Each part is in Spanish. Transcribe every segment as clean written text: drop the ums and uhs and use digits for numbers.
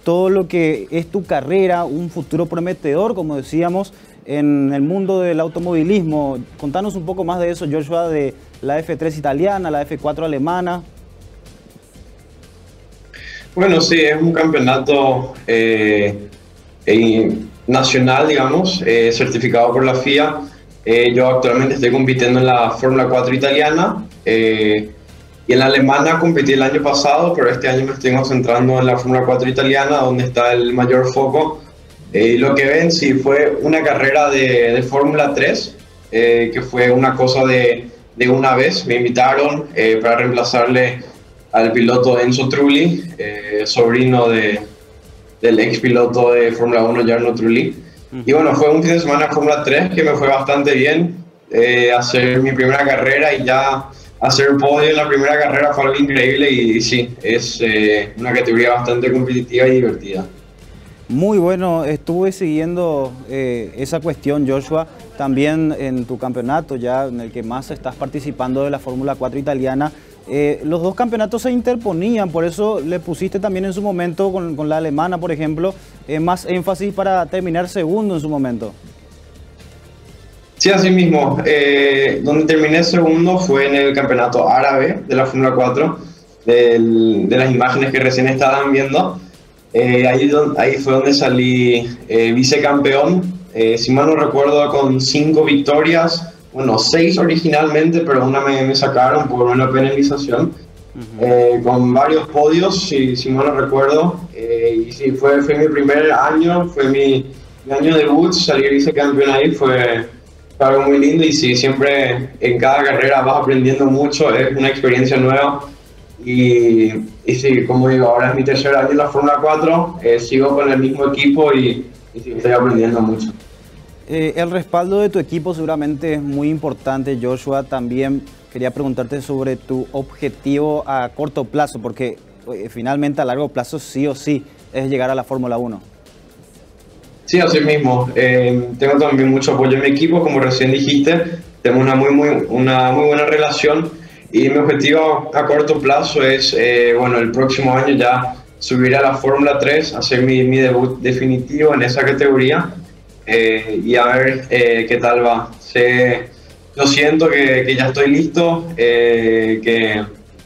todo lo que es tu carrera, un futuro prometedor, como decíamos, en el mundo del automovilismo. Contanos un poco más de eso, Joshua, de la F3 italiana, la F4 alemana. Bueno, sí, es un campeonato nacional, digamos, certificado por la FIA. Yo actualmente estoy compitiendo en la Fórmula 4 italiana y en la alemana competí el año pasado, pero este año me estoy concentrando en la Fórmula 4 italiana, donde está el mayor foco. Lo que ven, sí, fue una carrera de Fórmula 3, que fue una cosa de una vez. Me invitaron para reemplazarle al piloto Enzo Trulli, sobrino del ex piloto de Fórmula 1 Jarno Trulli. Y bueno, fue un fin de semana de Fórmula 3 que me fue bastante bien. Hacer mi primera carrera y ya hacer podio en la primera carrera fue algo increíble y sí, es una categoría bastante competitiva y divertida. Muy bueno, estuve siguiendo esa cuestión, Joshua, también en tu campeonato, ya en el que más estás participando de la Fórmula 4 italiana. Los dos campeonatos se interponían, por eso le pusiste también en su momento con la alemana, por ejemplo, más énfasis para terminar segundo en su momento. Sí, así mismo. Donde terminé segundo fue en el campeonato árabe de la Fórmula 4, de las imágenes que recién estaban viendo. Ahí fue donde salí vicecampeón, si mal no recuerdo, con 5 victorias, bueno, 6 originalmente, pero una me sacaron por una penalización, con varios podios, si mal no recuerdo, y sí, fue mi primer año, fue mi año debut, salir vicecampeón ahí fue algo muy lindo y sí, siempre en cada carrera vas aprendiendo mucho, es una experiencia nueva. Y sí, como digo, ahora es mi tercer año en la Fórmula 4, sigo con el mismo equipo y sí, estoy aprendiendo mucho. El respaldo de tu equipo seguramente es muy importante, Joshua. También quería preguntarte sobre tu objetivo a corto plazo, porque finalmente a largo plazo sí o sí es llegar a la Fórmula 1. Sí, así mismo. Tengo también mucho apoyo en mi equipo, como recién dijiste. Tenemos una muy buena relación. Y mi objetivo a corto plazo es, bueno, el próximo año ya subir a la Fórmula 3, hacer mi debut definitivo en esa categoría y a ver qué tal va. Yo siento que ya estoy listo, que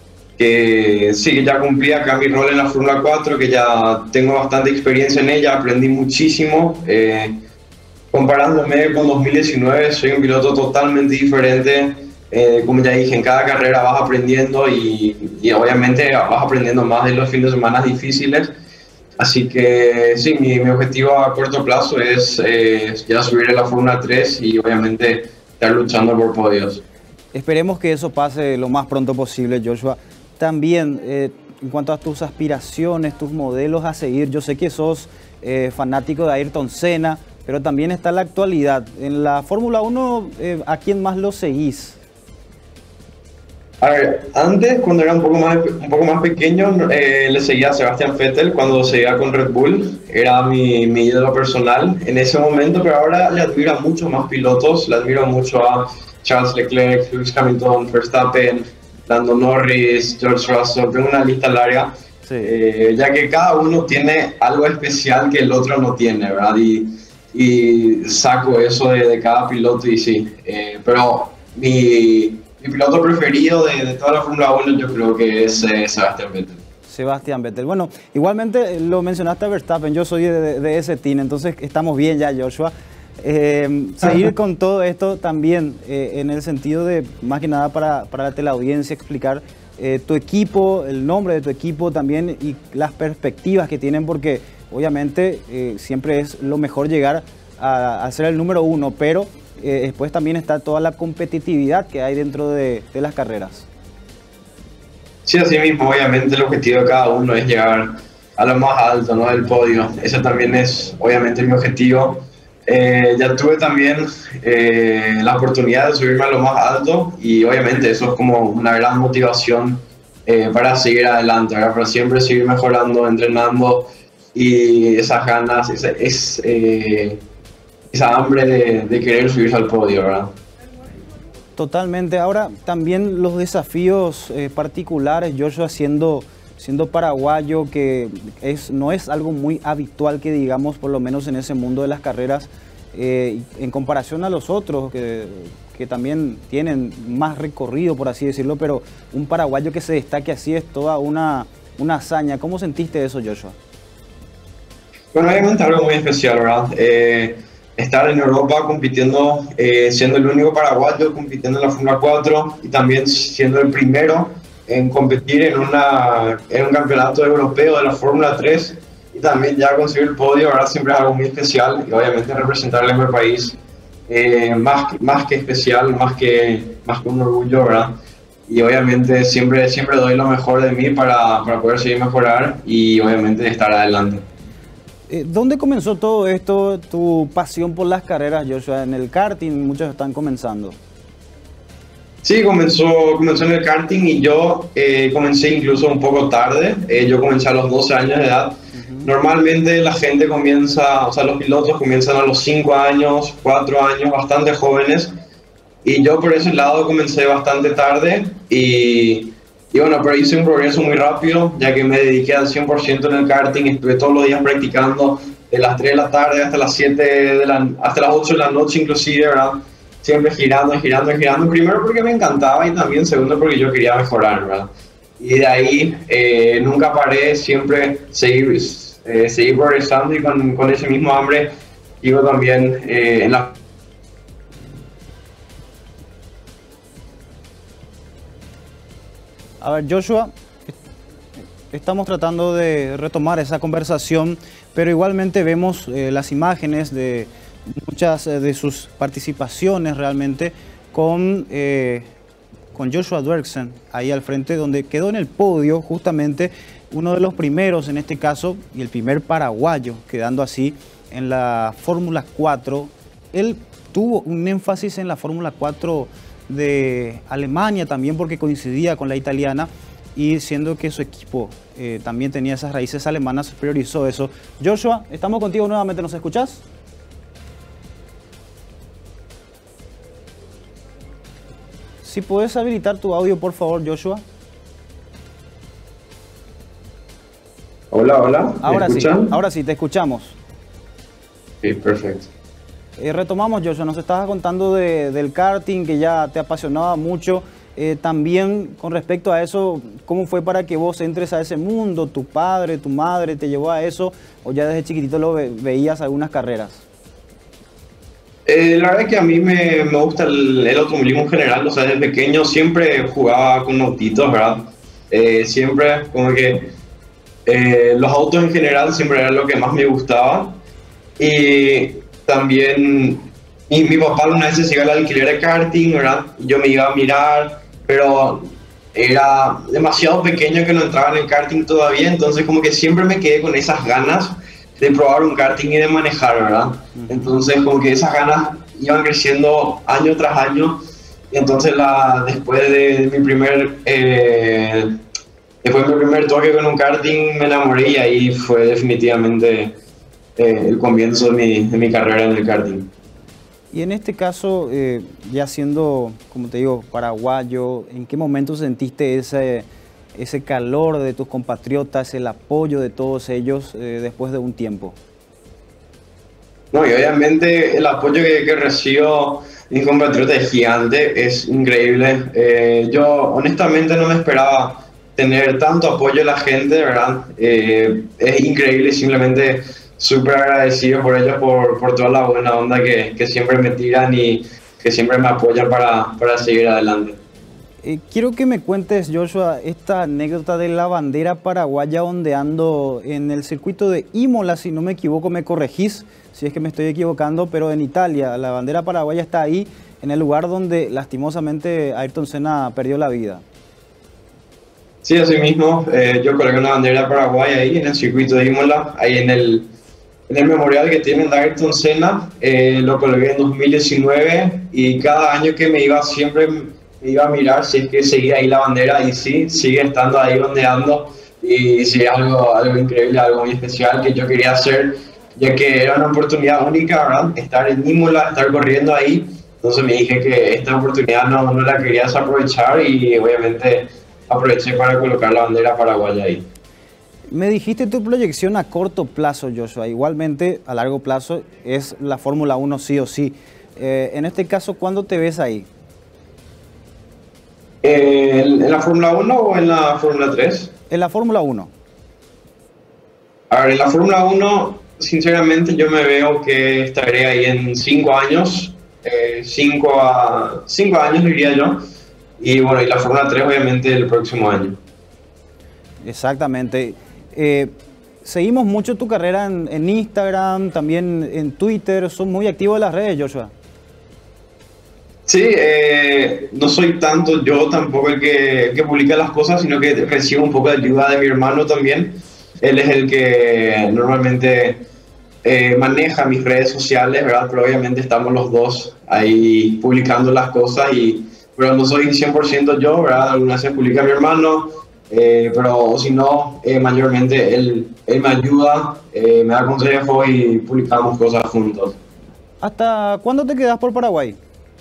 sí, que ya cumplí acá mi rol en la Fórmula 4, que ya tengo bastante experiencia en ella, aprendí muchísimo. Comparándome con 2019, soy un piloto totalmente diferente. Como ya dije, en cada carrera vas aprendiendo y obviamente vas aprendiendo más de los fines de semana difíciles. Así que sí, mi objetivo a corto plazo es ya subir a la Fórmula 3 y obviamente estar luchando por podios. Esperemos que eso pase lo más pronto posible, Joshua. También, en cuanto a tus aspiraciones, tus modelos a seguir, yo sé que sos fanático de Ayrton Senna, pero también está la actualidad. En la Fórmula 1, ¿a quién más lo seguís? A ver, antes, cuando era un poco más pequeño, le seguía a Sebastian Vettel cuando seguía con Red Bull. Era mi ídolo personal en ese momento, pero ahora le admiro a muchos más pilotos. Le admiro mucho a Charles Leclerc, Lewis Hamilton, Verstappen, Lando Norris, George Russell. Tengo una lista larga, sí. Ya que cada uno tiene algo especial que el otro no tiene, ¿verdad? Y saco eso de cada piloto y sí. Pero mi piloto preferido de toda la Fórmula 1 yo creo que es Sebastian Vettel. Sebastian Vettel. Bueno, igualmente lo mencionaste a Verstappen, yo soy de ese team, entonces estamos bien ya, Joshua. Seguir con todo esto también en el sentido de, más que nada para la teleaudiencia, explicar tu equipo, el nombre de tu equipo también y las perspectivas que tienen, porque obviamente siempre es lo mejor llegar a ser el número 1, pero después también está toda la competitividad que hay dentro de las carreras. Sí, así mismo, obviamente el objetivo de cada uno es llegar a lo más alto, ¿no?, del podio. Ese también es obviamente mi objetivo. Ya tuve también la oportunidad de subirme a lo más alto y obviamente eso es como una gran motivación para seguir adelante, ¿verdad? Para siempre seguir mejorando, entrenando y esas ganas, esa hambre de querer subirse al podio, ¿verdad? Totalmente. Ahora también los desafíos particulares, Joshua, siendo siendo paraguayo, que no es algo muy habitual que digamos, por lo menos en ese mundo de las carreras, en comparación a los otros que también tienen más recorrido, por así decirlo, pero un paraguayo que se destaque así es toda una hazaña. ¿Cómo sentiste eso, Joshua? Bueno, obviamente algo muy especial, ¿verdad? Estar en Europa compitiendo, siendo el único paraguayo compitiendo en la Fórmula 4 y también siendo el primero en competir en un campeonato europeo de la Fórmula 3 y también ya conseguir el podio, ¿verdad? Siempre es algo muy especial y obviamente representar a mi país más que especial, más que un orgullo, ¿verdad? Y obviamente siempre doy lo mejor de mí para poder seguir mejorar y obviamente estar adelante. ¿Dónde comenzó todo esto, tu pasión por las carreras, Joshua? En el karting, muchos están comenzando. Sí, comenzó en el karting y yo comencé incluso un poco tarde. Yo comencé a los 12 años de edad. Normalmente la gente comienza, o sea, los pilotos comienzan a los 5 años, 4 años, bastante jóvenes. Y yo por ese lado comencé bastante tarde y bueno, pero hice un progreso muy rápido, ya que me dediqué al 100% en el karting, estuve todos los días practicando de las 3 de la tarde hasta las 7 hasta las 8 de la noche inclusive, ¿verdad? Siempre girando, primero porque me encantaba y también segundo porque yo quería mejorar, ¿verdad? Y de ahí nunca paré, siempre seguir progresando y con ese mismo hambre sigo también en la... A ver, Joshua, estamos tratando de retomar esa conversación, pero igualmente vemos las imágenes de muchas de sus participaciones realmente con Joshua Duerksen ahí al frente, donde quedó en el podio justamente uno de los primeros en este caso y el primer paraguayo, quedando así en la Fórmula 4. Él tuvo un énfasis en la Fórmula 4 de Alemania también porque coincidía con la italiana y siendo que su equipo también tenía esas raíces alemanas, priorizó eso. Joshua, estamos contigo nuevamente, ¿nos escuchás? Si puedes habilitar tu audio, por favor, Joshua. Hola, ahora sí, te escuchamos. Sí, perfecto. Retomamos, Joshua, nos estabas contando del karting, que ya te apasionaba mucho. También con respecto a eso, ¿cómo fue para que vos entres a ese mundo? ¿Tu padre, tu madre te llevó a eso o ya desde chiquitito lo veías algunas carreras? La verdad es que a mí me gusta el automovilismo en general, o sea, desde pequeño siempre jugaba con autitos, ¿verdad? Siempre como que los autos en general siempre era lo que más me gustaba. Y también mi papá una vez se iba al alquiler de karting, ¿verdad? Yo me iba a mirar, pero era demasiado pequeño que no entraba en el karting todavía, entonces como que siempre me quedé con esas ganas de probar un karting y de manejar, ¿verdad? Entonces como que esas ganas iban creciendo año tras año, y entonces después de mi primer toque con un karting me enamoré y ahí fue definitivamente el comienzo de mi carrera en el karting. Y en este caso, ya siendo, como te digo, paraguayo, ¿en qué momento sentiste ese calor de tus compatriotas, el apoyo de todos ellos después de un tiempo? No, y obviamente el apoyo que recibo de mis compatriotas es gigante, es increíble. Yo honestamente no me esperaba tener tanto apoyo de la gente, ¿verdad? Es increíble, simplemente súper agradecido por ellos, por toda la buena onda que siempre me tiran y que siempre me apoyan para seguir adelante. Quiero que me cuentes, Joshua, esta anécdota de la bandera paraguaya ondeando en el circuito de Imola, si no me equivoco, me corregís si es que me estoy equivocando, pero en Italia la bandera paraguaya está ahí, en el lugar donde lastimosamente Ayrton Senna perdió la vida. Sí, así mismo, yo colgué una bandera paraguaya ahí en el circuito de Imola, ahí en el memorial que tienen de Ayrton Senna. Lo colgué en 2019 y cada año que me iba siempre me iba a mirar si es que seguía ahí la bandera, y sí, sigue estando ahí ondeando, y sí, algo increíble, algo muy especial que yo quería hacer, ya que era una oportunidad única, ¿verdad? Estar en Imola, estar corriendo ahí, entonces me dije que esta oportunidad no la quería desaprovechar y obviamente aproveché para colocar la bandera paraguaya ahí. Me dijiste tu proyección a corto plazo, Joshua. Igualmente, a largo plazo es la Fórmula 1 sí o sí. En este caso, ¿cuándo te ves ahí? ¿En la Fórmula 1 o en la Fórmula 3? En la Fórmula 1. A ver, en la Fórmula 1, sinceramente yo me veo que estaré ahí en 5 años, 5 años diría yo, y bueno, y la Fórmula 3 obviamente el próximo año. Exactamente. Seguimos mucho tu carrera en Instagram, también en Twitter, son muy activos en las redes, Joshua. Sí, no soy tanto yo tampoco el que publica las cosas, sino que recibo un poco de ayuda de mi hermano también. Él es el que normalmente maneja mis redes sociales, ¿verdad? Pero obviamente estamos los dos ahí publicando las cosas, pero no soy 100% yo, ¿verdad? Algunas veces publica mi hermano, pero si no, mayormente él me ayuda, me da consejos y publicamos cosas juntos. ¿Hasta cuándo te quedas por Paraguay?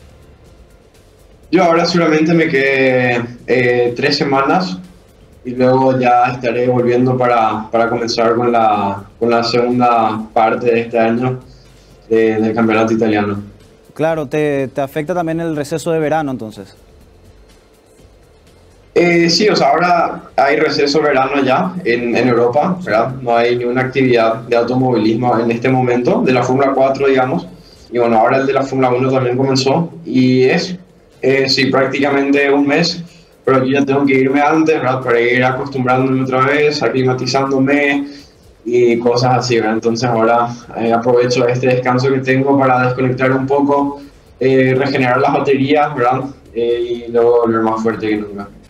Yo ahora solamente me quedé 3 semanas y luego ya estaré volviendo para comenzar con la segunda parte de este año del campeonato italiano. Claro, te afecta también el receso de verano entonces. Sí, o sea, ahora hay receso verano ya en Europa, ¿verdad? No hay ninguna actividad de automovilismo en este momento, de la Fórmula 4, digamos. Y bueno, ahora el de la Fórmula 1 también comenzó y sí, prácticamente un mes, pero yo ya tengo que irme antes, ¿verdad? Para ir acostumbrándome otra vez, aclimatizándome y cosas así, ¿verdad? Entonces ahora aprovecho este descanso que tengo para desconectar un poco, regenerar las baterías, ¿verdad? Y luego volver más fuerte que nunca.